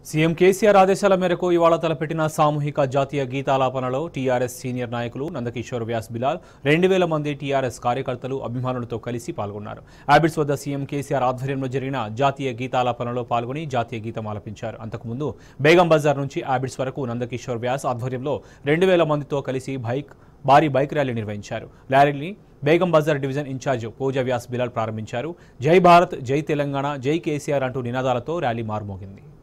CM KCR ఆదేశాల మేరకు ఇవాళ తలపెట్టిన సామూహిక జాతీయ గీతాలాపనలో టీఆర్ఎస్ సీనియర్ నాయకులు నందకిషోర్ వ్యాస్ బిలాల్ 2000 మంది టీఆర్ఎస్ కార్యకర్తలు అభిమానులతో కలిసి పాల్గొన్నారు. ఆబిడ్స్ వద్ద సీఎం కేసీఆర్ ఆధ్వర్యంలో జరిగిన జాతీయ గీతాలాపనలో పాల్గొని జాతీయ గీతం ఆలపించారు. అంతకుముందు బేగం బజార్ నుంచి ఆబిడ్స్ వరకు నందకిషోర్ వ్యాస్ ఆధ్వర్యంలో 2000 మందితో కలిసి భారీ బైక్ ర్యాలీ నిర్వహించారు. ర్యాలీని బేగం బజార్ డివిజన్ ఇన్ఛార్జ్ పూజా వ్యాస్ బిలాల్ ప్రారంభించారు. జై భారత్, జై తెలంగాణ, జై కేసీఆర్ అంటూ నినాదాలతో ర్యాలీ మార్మోగింది.